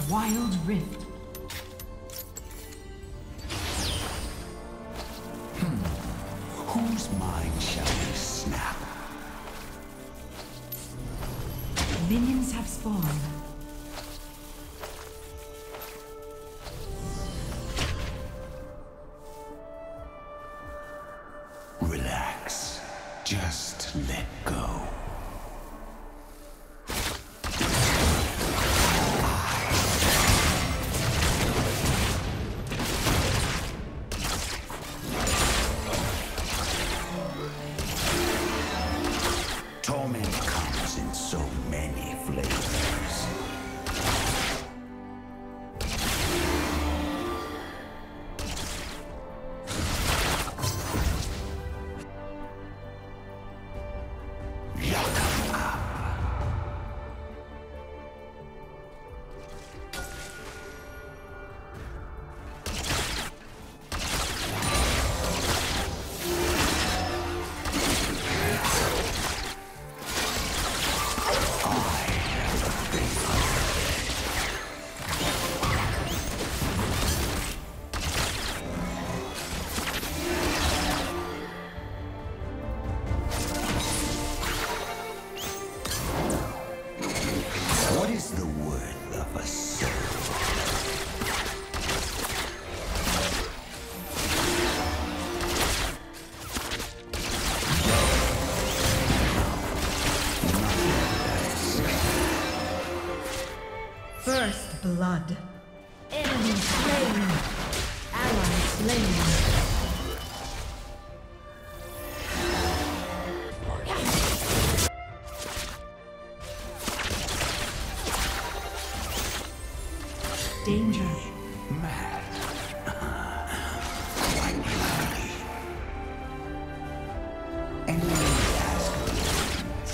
Wild Rift. Whose mind shall we snap? Minions have spawned. Relax. Just let go. Torment comes in so many flavors. What is the worth of a soul? First blood. Enemy slain. Ally slain. Danger. Mad. Quite lovely. Anyone ask questions?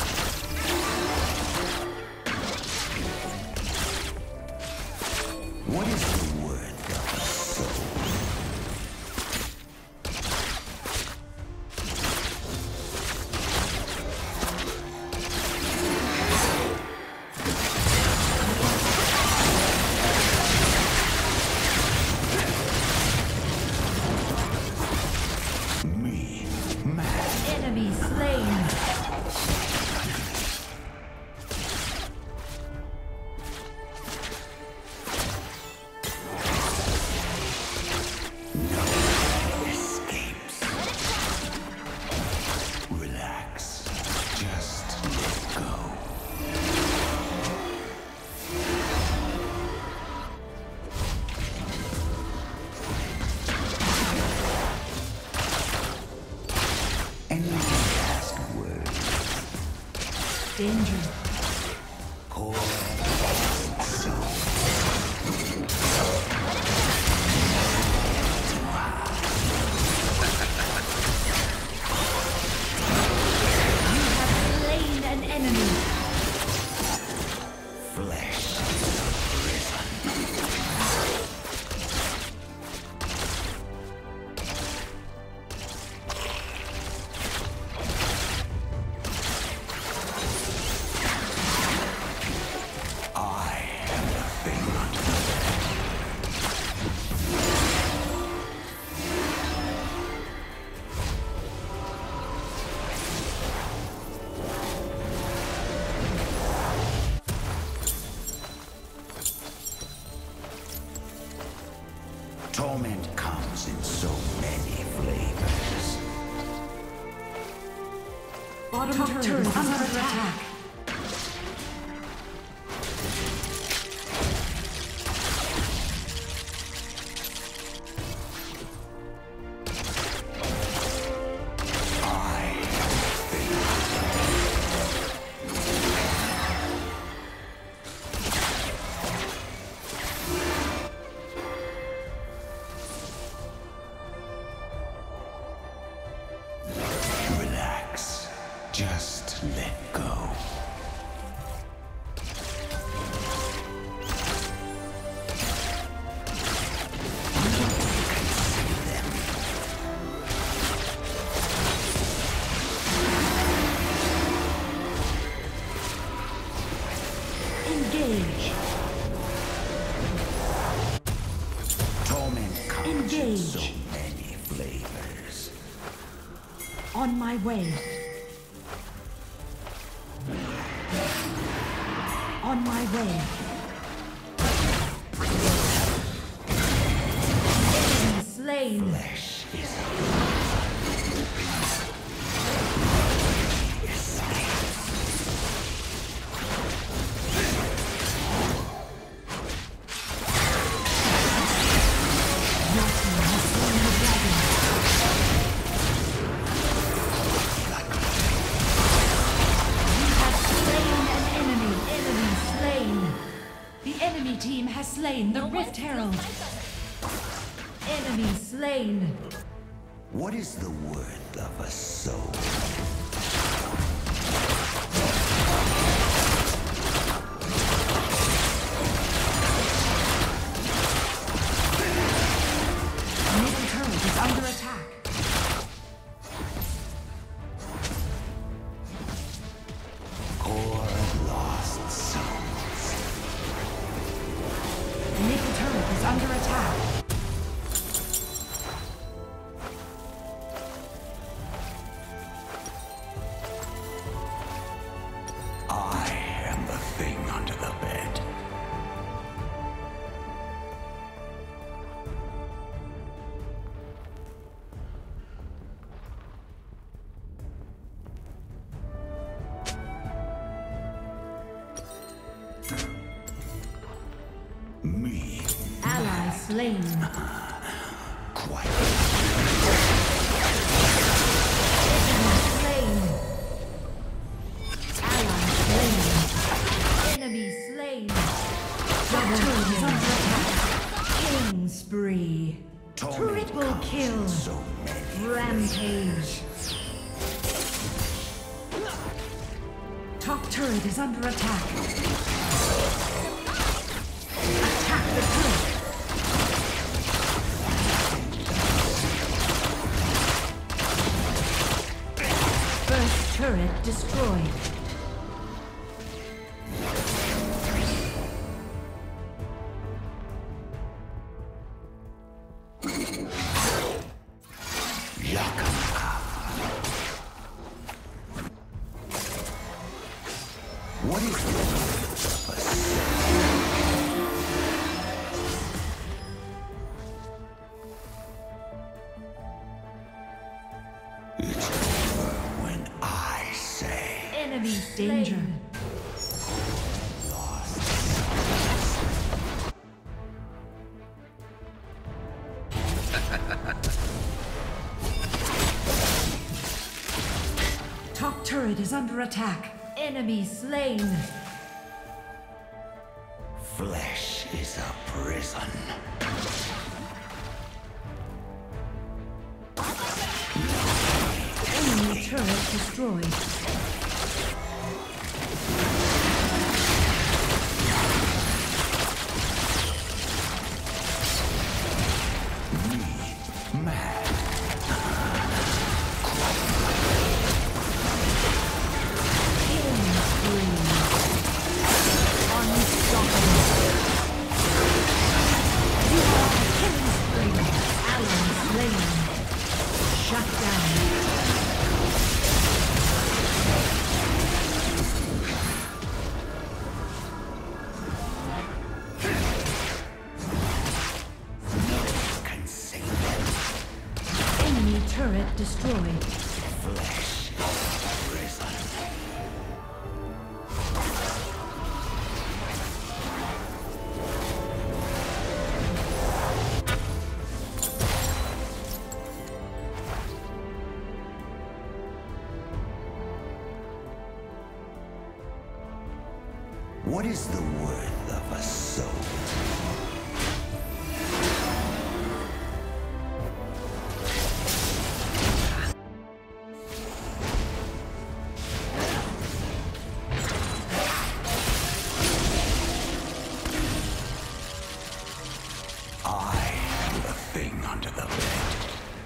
What is the worth of a soul? Me, mad. Enemy slain. No escapes. Relax. Just let go. Anyone ask words? Danger. Core so. Slain an enemy. Flesh is a prison. I am the thing Torment comes in so many flavors. Bottom turret is under attack. I am the thing. Relax. Just let go. many flavors. On my way. On my way. Enemy slain. Flesh is team has slain the Rift Herald. Enemy slain. What is the worth of a soul? Middle turret is under attack. Poor lost souls. Middle turret is under attack. I am the thing under the bed. Me. Ally slain. Quite. Enemy slain. Ally slain. Enemy slain. Double turret is under attack. Killing spree. Triple kill. So many. Rampage. Top turret is under attack. Attack the turret. First turret destroyed. What is this? It's over when I say Enemy danger. Top turret is under attack. Enemy slain. flesh is a prison. Enemy turret destroyed. Mad. Killing spree. Unstoppable. You are the killing spree. Ally slain. Shut down. Can save them. Enemy turret destroyed. Flesh is a prison. What is the worth of a soul? I am the thing under the bed.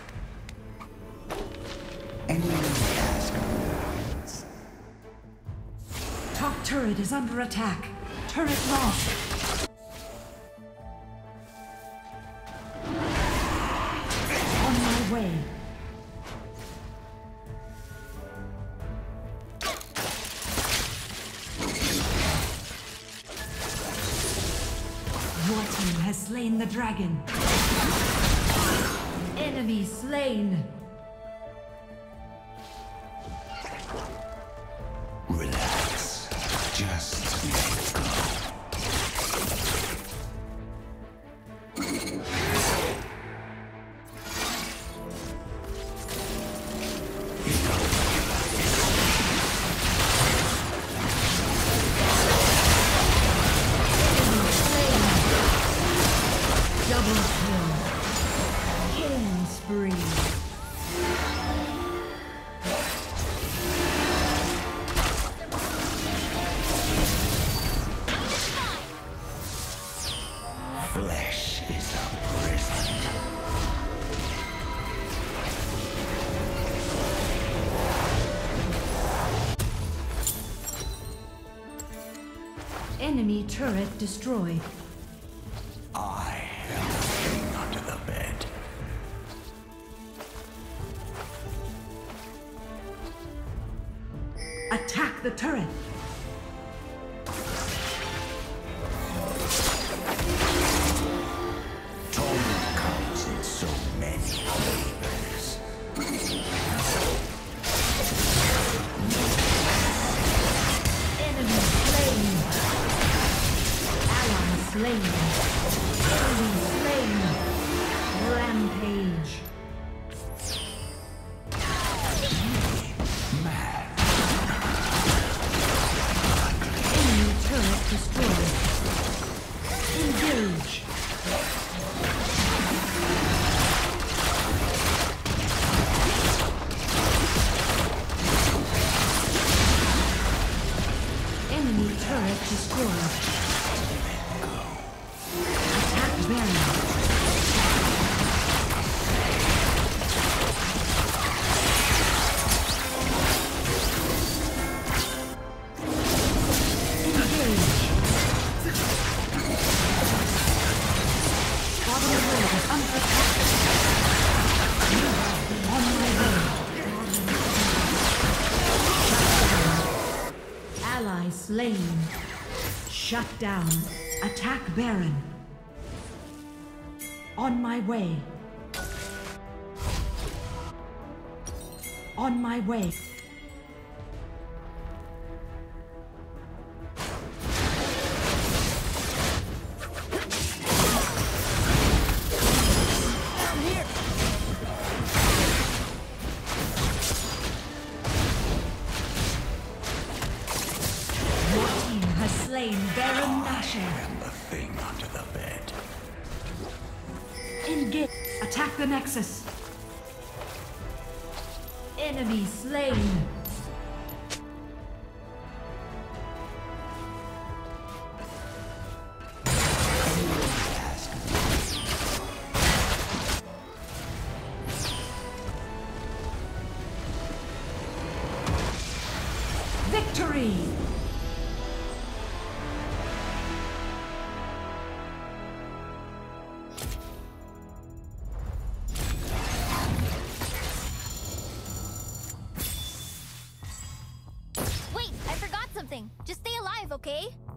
Anyone ask words? Top turret is under attack. Turret lost. slain the dragon. Enemy slain. Relax. Just let go. Double kill. Killing spree. Flesh is a prison. Enemy turret destroyed. I am the thing under the bed. Attack the turret. Torment comes in so many flavors. Enemy slain. Ally slain. Enemy slain. Rampage. Enemy turret destroyed. Engage. Enemy turret destroyed. Attack Baron. Engage. Bottom of road is unprotected. On my way. Ally slain. Shut down. Attack Baron. On my way. On my way. Your team has slain Baron Nashor. I am the thing under the bed. Engage. Attack the Nexus. Enemy slain. Victory! Wait, I forgot something. Just stay alive, okay?